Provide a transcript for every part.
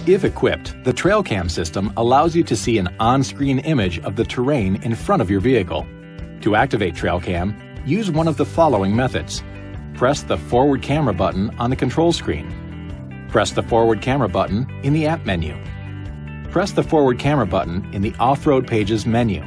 If equipped, the TrailCam system allows you to see an on-screen image of the terrain in front of your vehicle. To activate TrailCam, use one of the following methods. Press the forward camera button on the control screen. Press the forward camera button in the app menu. Press the forward camera button in the Off-Road Pages menu.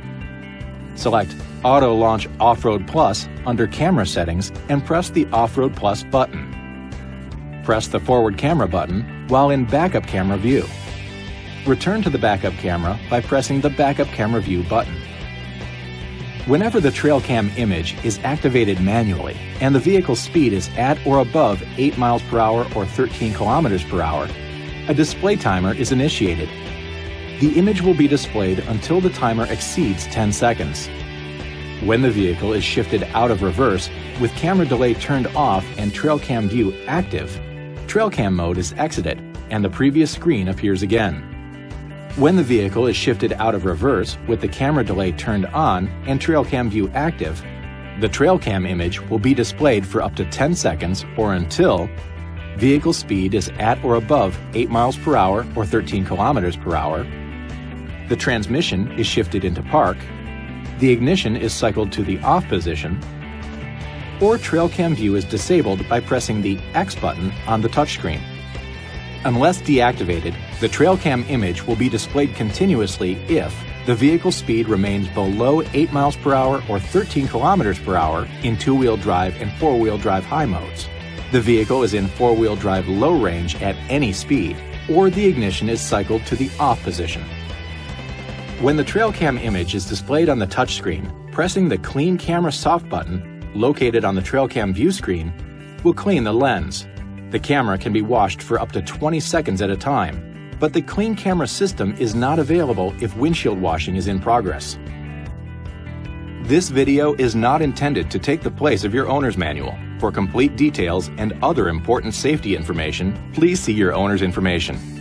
Select Auto Launch Off-Road Plus under Camera Settings and press the Off-Road Plus button. Press the forward camera button while in backup camera view. Return to the backup camera by pressing the backup camera view button. Whenever the TrailCam image is activated manually and the vehicle's speed is at or above 8 miles per hour or 13 kilometers per hour, a display timer is initiated. The image will be displayed until the timer exceeds 10 seconds. When the vehicle is shifted out of reverse with camera delay turned off and TrailCam view active, TrailCam mode is exited and the previous screen appears again. When the vehicle is shifted out of reverse with the camera delay turned on and TrailCam view active, the TrailCam image will be displayed for up to 10 seconds or until vehicle speed is at or above 8 miles per hour or 13 kilometers per hour, the transmission is shifted into park, the ignition is cycled to the off position, or TrailCam view is disabled by pressing the X button on the touchscreen. Unless deactivated, the TrailCam image will be displayed continuously if the vehicle speed remains below 8 miles per hour or 13 kilometers per hour in two-wheel drive and four-wheel drive high modes, the vehicle is in four-wheel drive low range at any speed, or the ignition is cycled to the off position. When the TrailCam image is displayed on the touchscreen, pressing the Clean Camera soft button located on the TrailCam view screen will clean the lens. The camera can be washed for up to 20 seconds at a time, but the Clean Camera system is not available if windshield washing is in progress. This video is not intended to take the place of your owner's manual. For complete details and other important safety information, please see your owner's information.